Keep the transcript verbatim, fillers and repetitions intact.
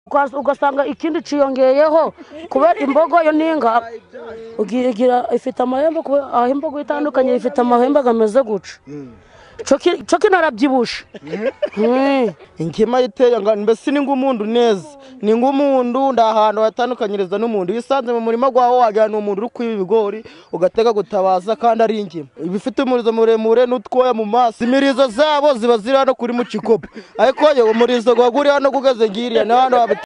ugasanga ikindi ciyongeyeho kubera imbogo yo ninga ugigira ifite amahembe aho imbogo itandukanye ifite amahembe gameze guca cyo kinarabyibusha inkima iteye ngo mbese ni ngumuntu neza ni ngumuntu ndahantu hatandukanyiriza n'umuntu yisanze mu murima gwaho wajyana umuntu uri kwiba ibigori ugatega gutabaza kandi ari inkima ibifite umurizo muremure n'utwoya mu maso imirizo zabo ziba ziri hano kuri mu kikopo ariko yo umurizo gwaguri hano kugeze ngiriya n'ahantu